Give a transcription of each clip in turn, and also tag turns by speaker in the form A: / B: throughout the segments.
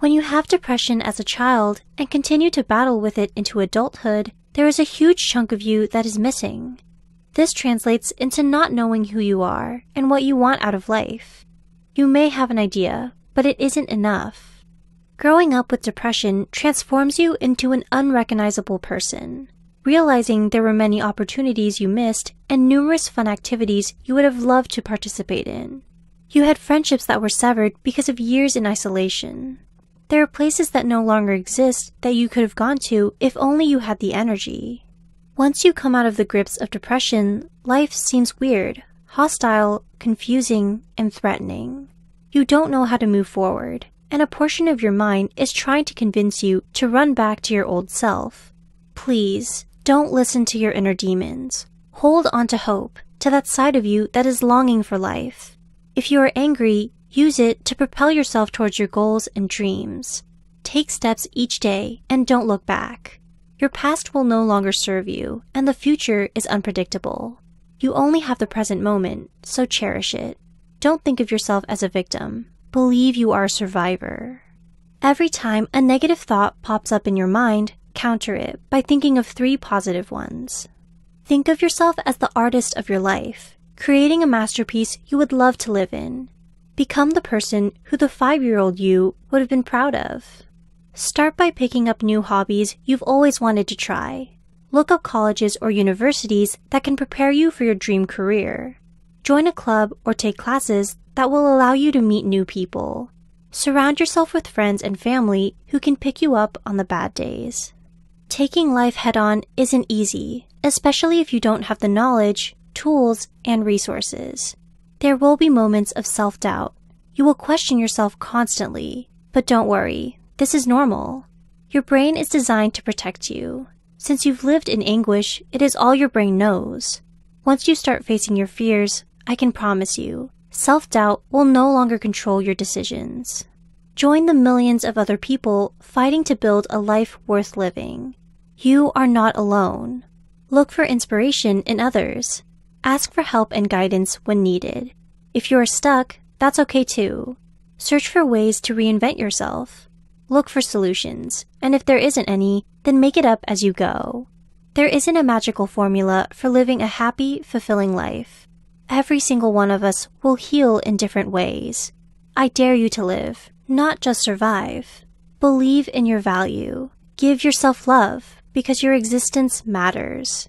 A: When you have depression as a child and continue to battle with it into adulthood, there is a huge chunk of you that is missing. This translates into not knowing who you are and what you want out of life. You may have an idea, but it isn't enough. Growing up with depression transforms you into an unrecognizable person. Realizing there were many opportunities you missed and numerous fun activities you would have loved to participate in. You had friendships that were severed because of years in isolation. There are places that no longer exist that you could have gone to if only you had the energy. Once you come out of the grips of depression, life seems weird, hostile, confusing, and threatening. You don't know how to move forward, and a portion of your mind is trying to convince you to run back to your old self. Please, don't listen to your inner demons. Hold on to hope, to that side of you that is longing for life. If you are angry, use it to propel yourself towards your goals and dreams. Take steps each day and don't look back. Your past will no longer serve you, and the future is unpredictable. You only have the present moment, so cherish it. Don't think of yourself as a victim. Believe you are a survivor. Every time a negative thought pops up in your mind, counter it by thinking of 3 positive ones. Think of yourself as the artist of your life, creating a masterpiece you would love to live in. Become the person who the 5-year-old you would have been proud of. Start by picking up new hobbies you've always wanted to try. Look up colleges or universities that can prepare you for your dream career. Join a club or take classes that will allow you to meet new people. Surround yourself with friends and family who can pick you up on the bad days. Taking life head-on isn't easy, especially if you don't have the knowledge, tools, and resources. There will be moments of self-doubt. You will question yourself constantly, but don't worry, this is normal. Your brain is designed to protect you. Since you've lived in anguish, it is all your brain knows. Once you start facing your fears, I can promise you, self-doubt will no longer control your decisions. Join the millions of other people fighting to build a life worth living. You are not alone. Look for inspiration in others. Ask for help and guidance when needed. If you are stuck, that's okay too. Search for ways to reinvent yourself. Look for solutions, and if there isn't any, then make it up as you go. There isn't a magical formula for living a happy, fulfilling life. Every single one of us will heal in different ways. I dare you to live, not just survive. Believe in your value. Give yourself love, because your existence matters.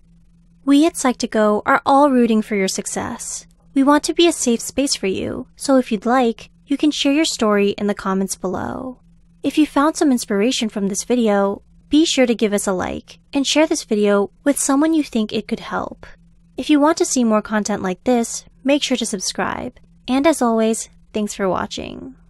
A: We at Psych2Go are all rooting for your success. We want to be a safe space for you, so if you'd like, you can share your story in the comments below. If you found some inspiration from this video, be sure to give us a like and share this video with someone you think it could help. If you want to see more content like this, make sure to subscribe. And as always, thanks for watching.